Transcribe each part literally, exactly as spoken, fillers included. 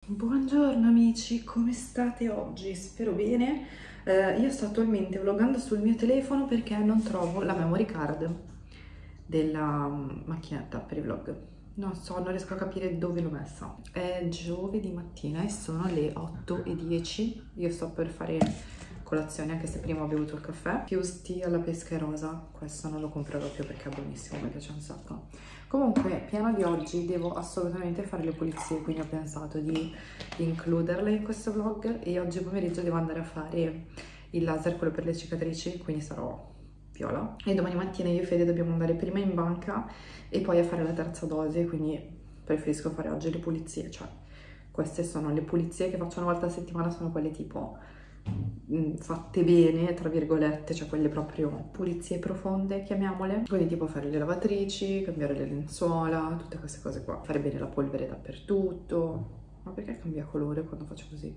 Buongiorno amici, come state oggi? Spero bene. Eh, io sto attualmente vloggando sul mio telefono perché non trovo la memory card della um, macchinetta per i vlog. Non so, non riesco a capire dove l'ho messa. È giovedì mattina e sono le otto e dieci. Io sto per fare colazione, anche se prima ho bevuto il caffè. Fusty alla pesca e rosa, questo non lo comprerò più perché è buonissimo, mi piace un sacco. Comunque, piano di oggi, devo assolutamente fare le pulizie, quindi ho pensato di includerle in questo vlog e oggi pomeriggio devo andare a fare il laser, quello per le cicatrici, quindi sarò viola. E domani mattina io e Fede dobbiamo andare prima in banca e poi a fare la terza dose, quindi preferisco fare oggi le pulizie, cioè queste sono le pulizie che faccio una volta a settimana, sono quelle tipo fatte bene, tra virgolette, cioè quelle proprio pulizie profonde, chiamiamole. Quindi tipo fare le lavatrici, cambiare le lenzuola, tutte queste cose qua. Fare bene la polvere dappertutto. Ma perché cambia colore quando faccio così?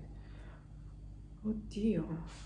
Oddio.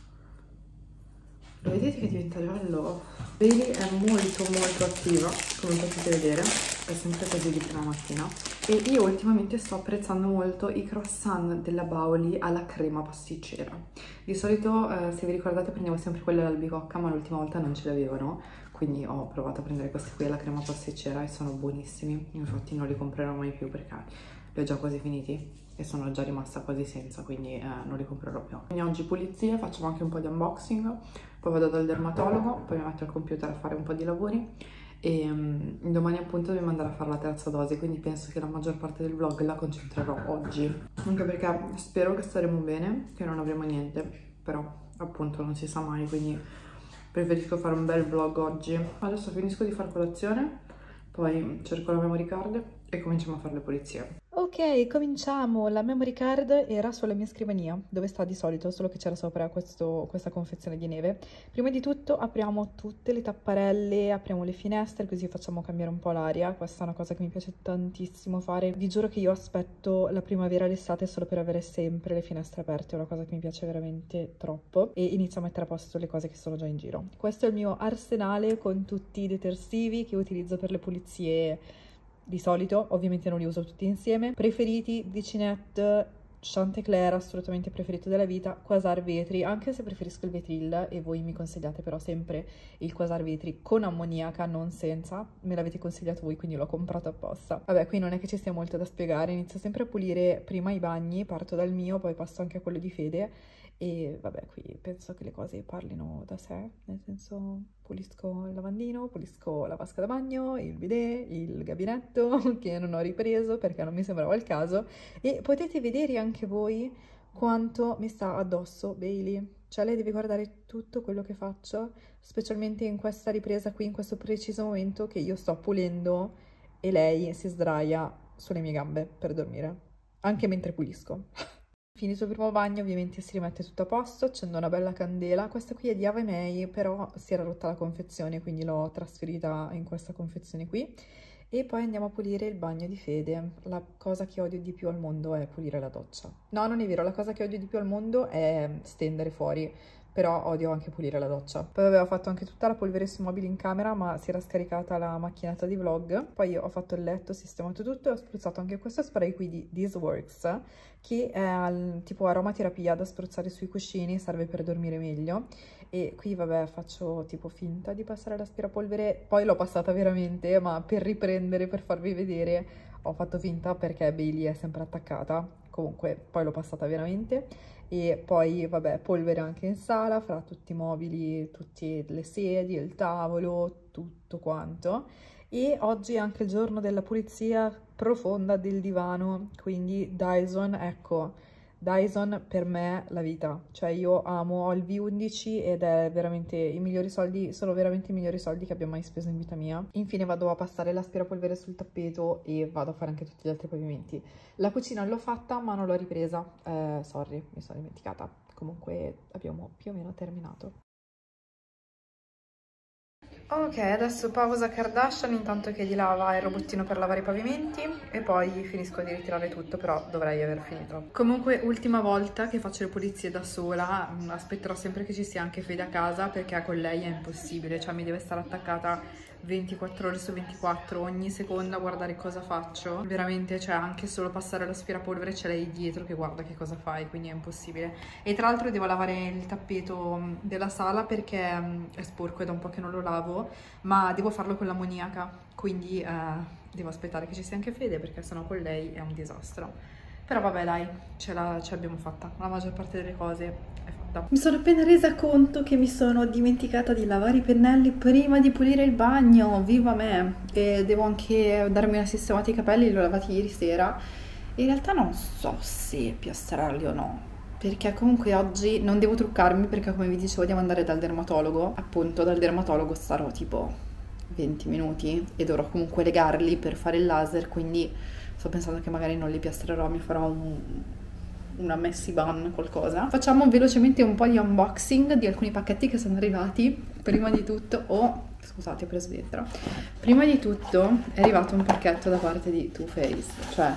Lo vedete che diventa giallo? Bailey è molto molto attiva, come potete vedere, è sempre così di prima mattina. E io ultimamente sto apprezzando molto i croissant della Bauli alla crema pasticcera. Di solito, eh, se vi ricordate, prendevo sempre quelli all'albicocca, ma l'ultima volta non ce l'avevano, quindi ho provato a prendere questi qui alla crema pasticcera e sono buonissimi. Infatti non li comprerò mai più perché li ho già quasi finiti e sono già rimasta quasi senza, quindi eh, non li comprerò più. Quindi oggi pulizie, facciamo anche un po' di unboxing, poi vado dal dermatologo, poi mi metto al computer a fare un po' di lavori e um, domani appunto devo andare a fare la terza dose, quindi penso che la maggior parte del vlog la concentrerò oggi, anche perché spero che staremo bene, che non avremo niente, però appunto non si sa mai, quindi preferisco fare un bel vlog oggi. Adesso finisco di fare colazione, poi cerco la memory card e cominciamo a fare le pulizie. Ok, cominciamo. La memory card era sulla mia scrivania, dove sta di solito, solo che c'era sopra questo, questa confezione di neve. Prima di tutto apriamo tutte le tapparelle, apriamo le finestre, così facciamo cambiare un po' l'aria. Questa è una cosa che mi piace tantissimo fare. Vi giuro che io aspetto la primavera e l'estate solo per avere sempre le finestre aperte, è una cosa che mi piace veramente troppo. E inizio a mettere a posto le cose che sono già in giro. Questo è il mio arsenale con tutti i detersivi che utilizzo per le pulizie. Di solito, ovviamente non li uso tutti insieme. Preferiti, Dicinette, Chantecler, assolutamente preferito della vita, Quasar Vetri, anche se preferisco il Vetril e voi mi consigliate però sempre il Quasar Vetri con ammoniaca, non senza. Me l'avete consigliato voi, quindi l'ho comprato apposta. Vabbè, qui non è che ci sia molto da spiegare, inizio sempre a pulire prima i bagni, parto dal mio, poi passo anche a quello di Fede. E vabbè, qui penso che le cose parlino da sé, nel senso pulisco il lavandino, pulisco la vasca da bagno, il bidet, il gabinetto che non ho ripreso perché non mi sembrava il caso, e potete vedere anche voi quanto mi sta addosso Bailey, cioè lei deve guardare tutto quello che faccio, specialmente in questa ripresa qui, in questo preciso momento che io sto pulendo e lei si sdraia sulle mie gambe per dormire, anche mentre pulisco. Finito il primo bagno ovviamente si rimette tutto a posto, accendo una bella candela. Questa qui è di Ave May, però si era rotta la confezione, quindi l'ho trasferita in questa confezione qui. E poi andiamo a pulire il bagno di Fede. La cosa che odio di più al mondo è pulire la doccia. No, non è vero, la cosa che odio di più al mondo è stendere fuori, però odio anche pulire la doccia. Poi avevo fatto anche tutta la polvere sui mobili in camera, ma si era scaricata la macchinetta di vlog. Poi io ho fatto il letto, ho sistemato tutto e ho spruzzato anche questo spray qui di This Works, che è al, tipo aromaterapia da spruzzare sui cuscini, serve per dormire meglio. E qui vabbè faccio tipo finta di passare l'aspirapolvere, poi l'ho passata veramente, ma per riprendere, per farvi vedere, ho fatto finta perché Bailey è sempre attaccata. Comunque poi l'ho passata veramente. E poi vabbè polvere anche in sala, fra tutti i mobili, tutte le sedie, il tavolo, tutto quanto. E oggi è anche il giorno della pulizia profonda del divano, quindi Dyson, ecco, Dyson per me la vita, cioè io amo, ho il V undici ed è veramente i migliori soldi, sono veramente i migliori soldi che abbia mai speso in vita mia. Infine vado a passare l'aspirapolvere sul tappeto e vado a fare anche tutti gli altri pavimenti. La cucina l'ho fatta ma non l'ho ripresa, eh, sorry, mi sono dimenticata. Comunque abbiamo più o meno terminato. Ok, adesso pausa Kardashian intanto che di là va il robottino per lavare i pavimenti e poi finisco di ritirare tutto, però dovrei aver finito. Comunque ultima volta che faccio le pulizie da sola, aspetterò sempre che ci sia anche Fede a casa perché con lei è impossibile, cioè mi deve stare attaccata ventiquattro ore su ventiquattro, ogni secondo a guardare cosa faccio. Veramente, cioè, anche solo passare l'aspirapolvere c'è lei dietro che guarda che cosa fai, quindi è impossibile. E tra l'altro devo lavare il tappeto della sala perché è sporco, è da un po' che non lo lavo, ma devo farlo con l'ammoniaca, quindi eh, devo aspettare che ci sia anche Fede perché sennò con lei è un disastro. Però vabbè dai, ce l'abbiamo fatta, la maggior parte delle cose è fatta. Mi sono appena resa conto che mi sono dimenticata di lavare i pennelli prima di pulire il bagno, viva me! E devo anche darmi una sistemata ai capelli, li ho lavati ieri sera. In realtà non so se piastrarli o no, perché comunque oggi non devo truccarmi perché come vi dicevo devo andare dal dermatologo. Appunto dal dermatologo starò tipo venti minuti e dovrò comunque legarli per fare il laser, quindi sto pensando che magari non li piastrerò, mi farò un, una messy bun, qualcosa. Facciamo velocemente un po' di unboxing di alcuni pacchetti che sono arrivati. Prima di tutto, oh, scusate, ho preso dentro. Prima di tutto è arrivato un pacchetto da parte di Too Faced, cioè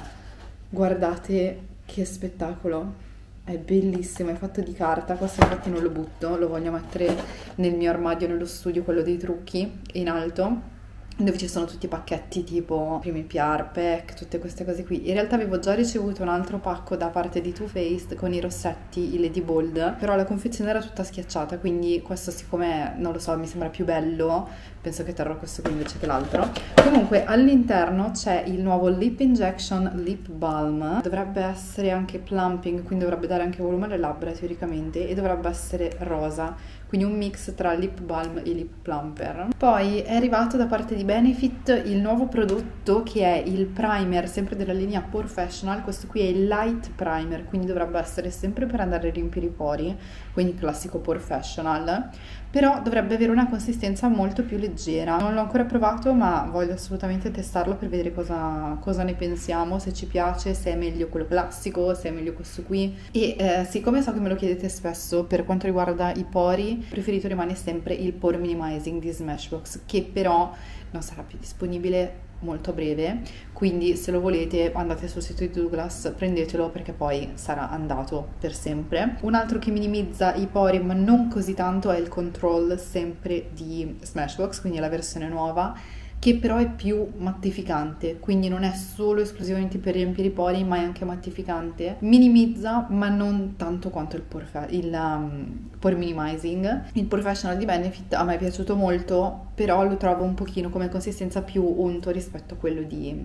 guardate che spettacolo, è bellissimo, è fatto di carta. Questo infatti non lo butto, lo voglio mettere nel mio armadio nello studio, quello dei trucchi, in alto, dove ci sono tutti i pacchetti tipo primi P R pack, tutte queste cose qui. In realtà avevo già ricevuto un altro pacco da parte di Too Faced con i rossetti, i Lady Bold, però la confezione era tutta schiacciata, quindi questo siccome, non lo so, mi sembra più bello, penso che terrò questo qui invece che l'altro. Comunque all'interno c'è il nuovo Lip Injection Lip Balm, dovrebbe essere anche plumping, quindi dovrebbe dare anche volume alle labbra teoricamente, e dovrebbe essere rosa, quindi un mix tra lip balm e lip plumper. Poi è arrivato da parte di Benefit il nuovo prodotto che è il primer, sempre della linea Porefessional. Questo qui è il light primer, quindi dovrebbe essere sempre per andare a riempire i pori, quindi classico Porefessional, però dovrebbe avere una consistenza molto più leggera. Non l'ho ancora provato, ma voglio assolutamente testarlo per vedere cosa, cosa ne pensiamo, se ci piace, se è meglio quello classico, se è meglio questo qui. E eh, siccome so che me lo chiedete spesso per quanto riguarda i pori, preferito rimane sempre il Pore Minimizing di Smashbox, che però non sarà più disponibile molto a breve, quindi se lo volete andate sul sito di Douglas, prendetelo perché poi sarà andato per sempre. Un altro che minimizza i pori ma non così tanto è il Control, sempre di Smashbox, quindi è la versione nuova, che però è più mattificante, quindi non è solo esclusivamente per riempire i pori, ma è anche mattificante. Minimizza, ma non tanto quanto il, pore, il um, Pore Minimizing. Il Professional di Benefit a me è piaciuto molto, però lo trovo un pochino come consistenza più unto rispetto a quello di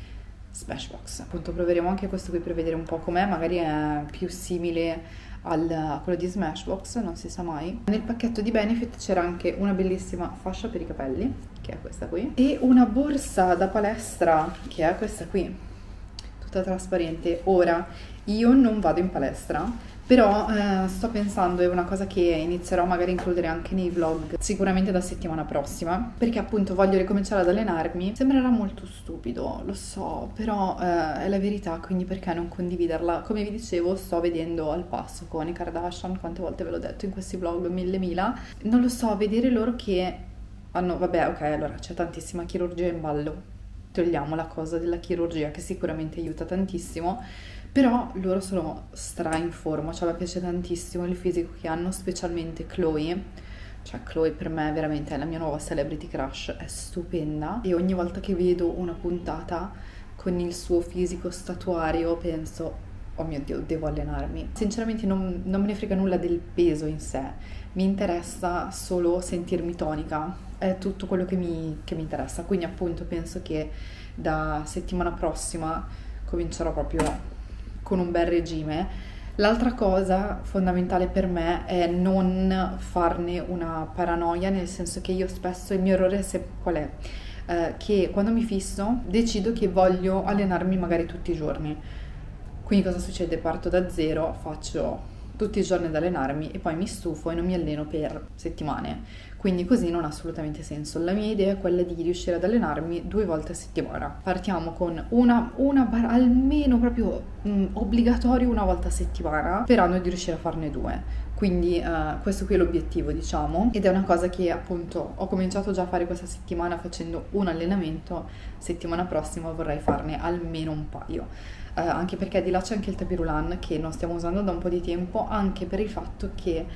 Smashbox. Appunto proveremo anche questo qui per vedere un po' com'è, magari è più simile al, a quello di Smashbox, non si sa mai. Nel pacchetto di Benefit c'era anche una bellissima fascia per i capelli, che è questa qui, e una borsa da palestra, che è questa qui, tutta trasparente. Ora, io non vado in palestra, però eh, sto pensando, è una cosa che inizierò magari a includere anche nei vlog, sicuramente da settimana prossima, perché appunto voglio ricominciare ad allenarmi. Sembrerà molto stupido, lo so, però eh, è la verità, quindi perché non condividerla? Come vi dicevo, sto vedendo al passo con i Kardashian, quante volte ve l'ho detto in questi vlog, mille mila, non lo so, vedere loro che hanno, vabbè, ok, allora c'è tantissima chirurgia in ballo, togliamo la cosa della chirurgia che sicuramente aiuta tantissimo, però loro sono stra in forma, cioè mi piace tantissimo il fisico che hanno, specialmente Chloe. Cioè Chloe per me veramente è la mia nuova celebrity crush, è stupenda, e ogni volta che vedo una puntata con il suo fisico statuario penso, oh mio Dio, devo allenarmi. Sinceramente non, non me ne frega nulla del peso in sé, mi interessa solo sentirmi tonica, è tutto quello che mi, che mi interessa, quindi appunto penso che da settimana prossima comincerò proprio con un bel regime. L'altra cosa fondamentale per me è non farne una paranoia, nel senso che io spesso, il mio errore se, qual è? Eh, che quando mi fisso decido che voglio allenarmi magari tutti i giorni, quindi cosa succede? Parto da zero, faccio tutti i giorni ad allenarmi e poi mi stufo e non mi alleno per settimane, quindi così non ha assolutamente senso. La mia idea è quella di riuscire ad allenarmi due volte a settimana. Partiamo con una, una bar, almeno proprio mh, obbligatorio una volta a settimana, sperando di riuscire a farne due. Quindi uh, questo qui è l'obiettivo, diciamo, ed è una cosa che appunto ho cominciato già a fare questa settimana facendo un allenamento. Settimana prossima vorrei farne almeno un paio. Uh, anche perché di là c'è anche il tapirulan che non stiamo usando da un po' di tempo, anche per il fatto che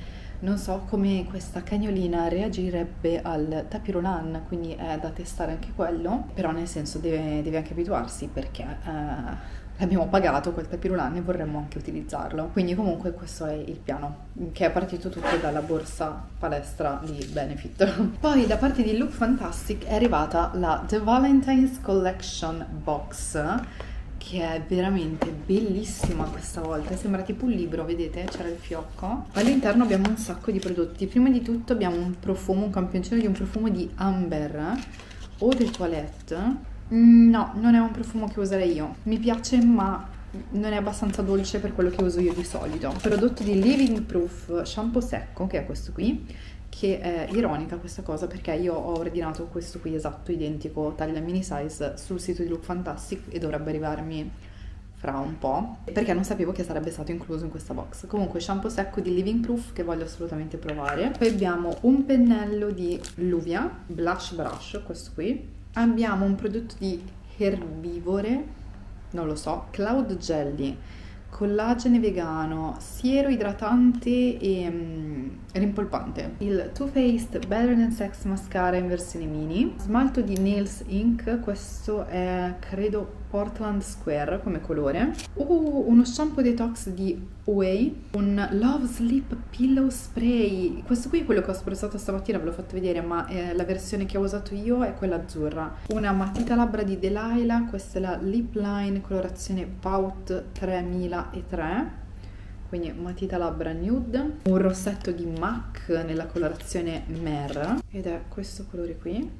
Non so come questa cagnolina reagirebbe al tapirulan, quindi è da testare anche quello, però nel senso deve, deve anche abituarsi perché eh, l'abbiamo pagato quel tapirulan e vorremmo anche utilizzarlo. Quindi comunque questo è il piano, che è partito tutto dalla borsa palestra di Benefit. Poi da parte di Look Fantastic è arrivata la The Valentine's Collection Box, che è veramente bellissima questa volta, sembra tipo un libro, vedete? C'era il fiocco. All'interno abbiamo un sacco di prodotti. Prima di tutto abbiamo un profumo, un campioncino di un profumo di Amber Eau de Toilette. Mm, no, non è un profumo che userei io. Mi piace, ma non è abbastanza dolce per quello che uso io di solito. Prodotto di Living Proof shampoo secco, che è questo qui, che è ironica questa cosa perché io ho ordinato questo qui esatto, identico, taglia mini size sul sito di Look Fantastic e dovrebbe arrivarmi fra un po', perché non sapevo che sarebbe stato incluso in questa box. Comunque shampoo secco di Living Proof che voglio assolutamente provare. Poi abbiamo un pennello di Luvia, Blush Brush, questo qui. Abbiamo un prodotto di Herbivore, non lo so, Cloud Jelly, collagene vegano, siero idratante e um, rimpolpante. Il Too Faced Better Than Sex Mascara in versione mini. Smalto di Nails Ink, questo è credo Portland Square come colore. Uh, uno shampoo detox di Ouai. Un Love Sleep Pillow Spray. Questo qui è quello che ho spruzzato stamattina, ve l'ho fatto vedere, ma eh, la versione che ho usato io è quella azzurra. Una matita labbra di Delilah, questa è la Lip Line colorazione Pout tremilatré. Quindi matita labbra nude. Un rossetto di MAC nella colorazione Mer. Ed è questo colore qui.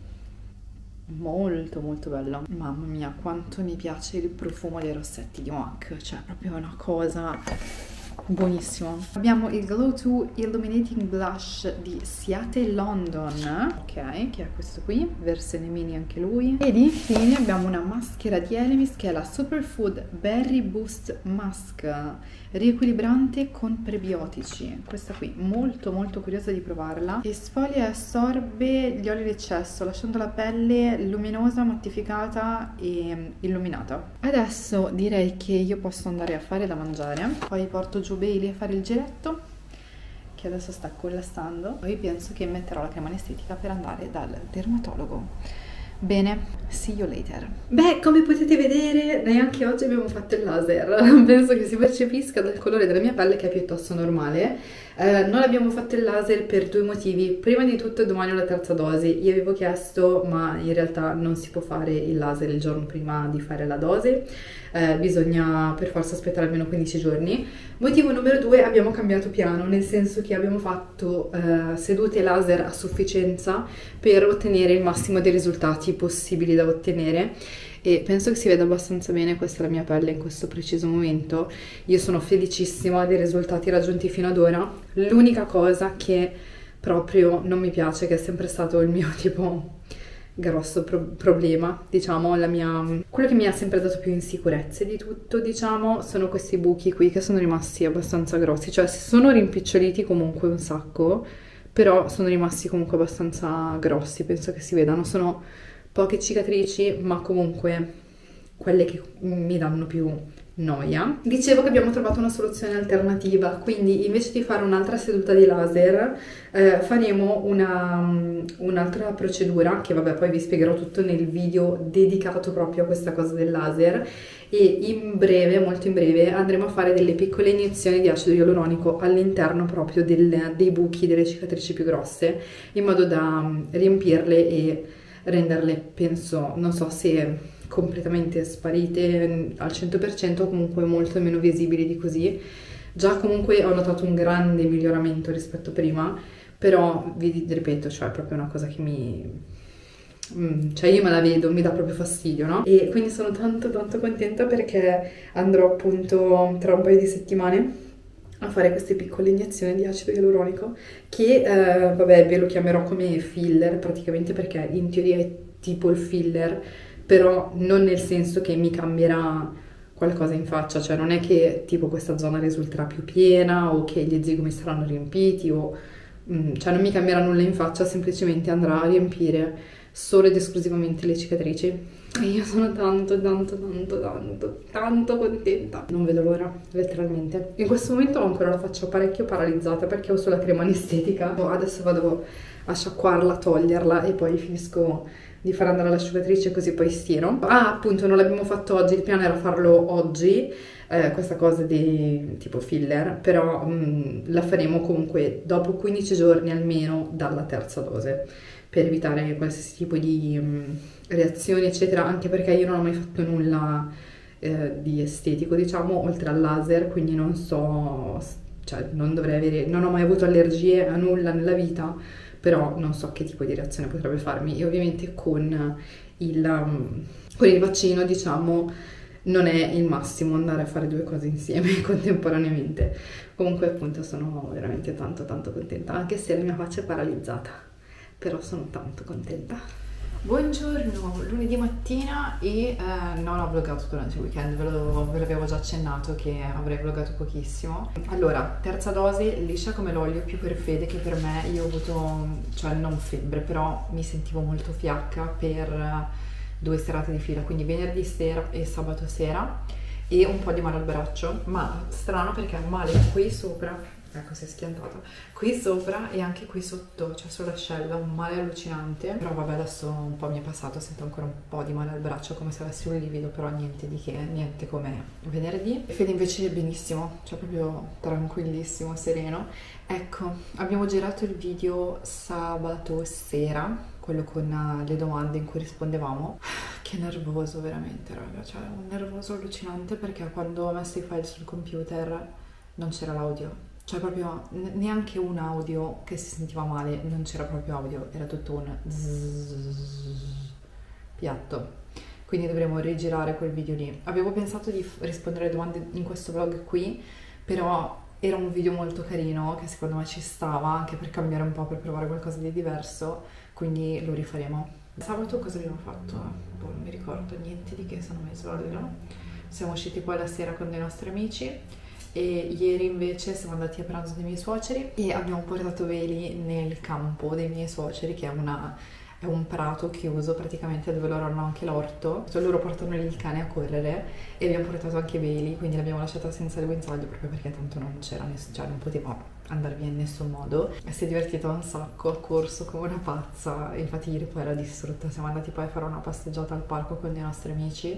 Molto molto bello. Mamma mia, quanto mi piace il profumo dei rossetti di MAC. Cioè, proprio una cosa buonissimo. Abbiamo il Glow two Illuminating Blush di Seattle London, ok, che è questo qui, versione mini anche lui. Ed infine abbiamo una maschera di Elemis che è la Superfood Berry Boost Mask, riequilibrante con prebiotici. Questa qui, molto molto curiosa di provarla. Esfolia e assorbe gli oli d'eccesso, lasciando la pelle luminosa, mattificata e illuminata. Adesso direi che io posso andare a fare da mangiare, poi porto giù Bailey a fare il giretto che adesso sta collassando, poi penso che metterò la crema anestetica per andare dal dermatologo. Bene, see you later. Beh, come potete vedere, neanche oggi abbiamo fatto il laser. Penso che si percepisca dal colore della mia pelle che è piuttosto normale. Eh, non abbiamo fatto il laser per due motivi. Prima di tutto domani ho la terza dose. Io avevo chiesto, ma in realtà non si può fare il laser il giorno prima di fare la dose. Eh, bisogna per forza aspettare almeno quindici giorni. Motivo numero due, abbiamo cambiato piano, nel senso che abbiamo fatto eh, sedute laser a sufficienza per ottenere il massimo dei risultati possibili da ottenere, e penso che si veda abbastanza bene. Questa è la mia pelle in questo preciso momento. Io sono felicissima dei risultati raggiunti fino ad ora. L'unica cosa che proprio non mi piace, che è sempre stato il mio tipo grosso pro problema, diciamo, la mia, quello che mi ha sempre dato più insicurezze di tutto, diciamo, sono questi buchi qui che sono rimasti abbastanza grossi, cioè si sono rimpiccioliti comunque un sacco, però sono rimasti comunque abbastanza grossi, penso che si vedano. Sono poche cicatrici, ma comunque quelle che mi danno più noia. Dicevo che abbiamo trovato una soluzione alternativa, quindi invece di fare un'altra seduta di laser eh, faremo un'altra un procedura che vabbè poi vi spiegherò tutto nel video dedicato proprio a questa cosa del laser, e in breve, molto in breve, andremo a fare delle piccole iniezioni di acido ialuronico all'interno proprio del, dei buchi, delle cicatrici più grosse, in modo da um, riempirle e renderle, penso, non so se completamente sparite al cento per cento o comunque molto meno visibili di così. Già comunque ho notato un grande miglioramento rispetto a prima, però vi ripeto, cioè è proprio una cosa che mi... cioè io me la vedo, mi dà proprio fastidio, no? E quindi sono tanto tanto contenta perché andrò appunto tra un paio di settimane a fare queste piccole iniezioni di acido ialuronico che eh, vabbè ve lo chiamerò come filler praticamente, perché in teoria è tipo il filler, però non nel senso che mi cambierà qualcosa in faccia, cioè non è che tipo questa zona risulterà più piena o che gli zigomi saranno riempiti o mm, cioè non mi cambierà nulla in faccia, semplicemente andrà a riempire solo ed esclusivamente le cicatrici. E io sono tanto, tanto, tanto, tanto, tanto contenta. Non vedo l'ora, letteralmente. In questo momento ho ancora la faccia parecchio paralizzata perché ho sulla crema anestetica. Adesso vado a sciacquarla, toglierla e poi finisco di far andare l'asciugatrice così poi stiro. Ah, appunto, non l'abbiamo fatto oggi, il piano era farlo oggi, eh, questa cosa di tipo filler, però mh, la faremo comunque dopo quindici giorni almeno dalla terza dose, per evitare qualsiasi tipo di mh, reazioni eccetera, anche perché io non ho mai fatto nulla eh, di estetico, diciamo, oltre al laser, quindi non so, cioè non dovrei avere, non ho mai avuto allergie a nulla nella vita, però non so che tipo di reazione potrebbe farmi. E ovviamente con il, um, con il vaccino, diciamo, non è il massimo andare a fare due cose insieme contemporaneamente. Comunque appunto sono veramente tanto tanto contenta, anche se la mia faccia è paralizzata, però sono tanto contenta. Buongiorno, lunedì mattina e eh, non ho vloggato durante il weekend, ve, lo, ve l'avevo già accennato che avrei vloggato pochissimo. Allora, terza dose, liscia come l'olio, più per Fede che per me. Io ho avuto, cioè non febbre, però mi sentivo molto fiacca per due serate di fila, quindi venerdì sera e sabato sera, e un po' di male al braccio, ma strano perché male qui sopra, ecco si è schiantato, qui sopra e anche qui sotto, cioè sull'ascella, un male allucinante. Però vabbè, adesso un po' mi è passato, sento ancora un po' di male al braccio come se avessi un livido, però niente di che, niente come venerdì. Fede invece è benissimo, cioè proprio tranquillissimo, sereno. Ecco, abbiamo girato il video sabato sera, quello con le domande in cui rispondevamo. Che nervoso veramente, raga, cioè un nervoso allucinante, perché quando ho messo i file sul computer non c'era l'audio. Cioè proprio neanche un audio che si sentiva male, non c'era proprio audio, era tutto un zzzz, piatto. Quindi dovremo rigirare quel video lì. Avevo pensato di rispondere alle domande in questo vlog qui, però era un video molto carino che secondo me ci stava, anche per cambiare un po', per provare qualcosa di diverso, quindi lo rifaremo. Sabato cosa abbiamo fatto? Boh, non mi ricordo niente di che, sono mai sbaglio. Siamo usciti poi la sera con dei nostri amici. E ieri invece siamo andati a pranzo dei miei suoceri e abbiamo portato veli nel campo dei miei suoceri, che è, una, è un prato chiuso praticamente, dove loro hanno anche l'orto. Cioè loro portano il cane a correre e abbiamo portato anche veli, quindi l'abbiamo lasciata senza il guinzaglio proprio perché tanto non c'era nessuno, cioè non poteva andare via in nessun modo. E si è divertita un sacco, ha corso come una pazza, infatti ieri poi era distrutta. Siamo andati poi a fare una passeggiata al parco con dei nostri amici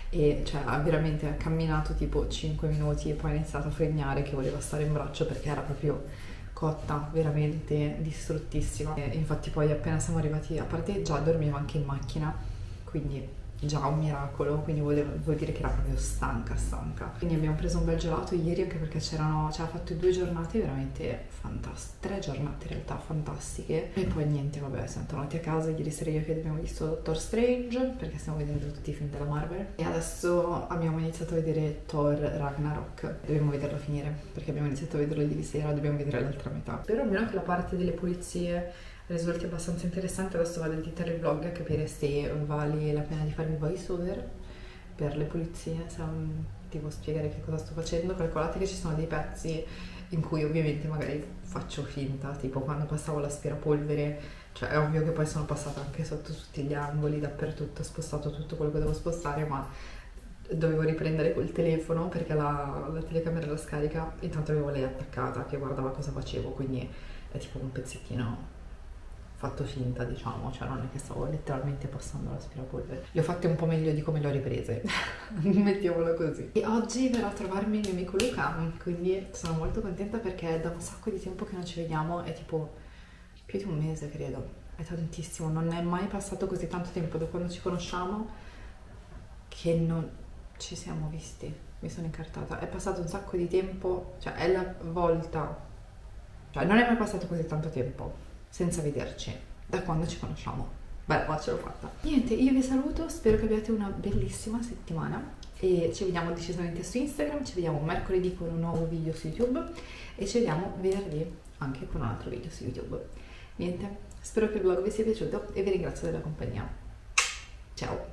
e cioè ha veramente camminato tipo cinque minuti e poi ha iniziato a fregnare che voleva stare in braccio perché era proprio cotta, veramente distruttissima. E infatti poi appena siamo arrivati, a parte già dormiva anche in macchina, quindi già un miracolo, quindi vuol, vuol dire che era proprio stanca stanca. Quindi abbiamo preso un bel gelato ieri, anche perché c'erano, cioè ha fatto due giornate veramente fantastiche, tre giornate in realtà fantastiche. E poi niente, vabbè, siamo tornati a casa. Ieri sera io che abbiamo visto Doctor Strange, perché stiamo vedendo tutti i film della Marvel, e adesso abbiamo iniziato a vedere Thor Ragnarok. Dobbiamo vederlo finire, perché abbiamo iniziato a vederlo ieri sera, dobbiamo vedere l'altra metà. Spero almeno che la parte delle pulizie risulti abbastanza interessante. Adesso vado a editare il vlog a capire se vale la pena di fare il voice over per le pulizie, se um, ti devo spiegare che cosa sto facendo. Calcolate che ci sono dei pezzi in cui ovviamente magari faccio finta, tipo quando passavo l'aspirapolvere, cioè è ovvio che poi sono passata anche sotto tutti gli angoli, dappertutto, ho spostato tutto quello che devo spostare, ma dovevo riprendere col telefono perché la, la telecamera la scarica, intanto avevo lei attaccata che guardava cosa facevo, quindi è tipo un pezzettino fatto finta, diciamo, cioè non è che stavo letteralmente passando l'aspirapolvere. Le ho fatte un po' meglio di come le ho riprese, mettiamolo così. E oggi verrà a trovarmi il mio amico Luca, quindi sono molto contenta perché da un sacco di tempo che non ci vediamo, è tipo più di un mese credo, è tantissimo, non è mai passato così tanto tempo da quando ci conosciamo che non ci siamo visti. Mi sono incartata, è passato un sacco di tempo, cioè è la volta, cioè non è mai passato così tanto tempo senza vederci da quando ci conosciamo. Beh, ma ce l'ho fatta. Niente, io vi saluto, spero che abbiate una bellissima settimana e ci vediamo decisamente su Instagram, ci vediamo mercoledì con un nuovo video su YouTube e ci vediamo venerdì anche con un altro video su YouTube. Niente, spero che il vlog vi sia piaciuto e vi ringrazio della compagnia. Ciao!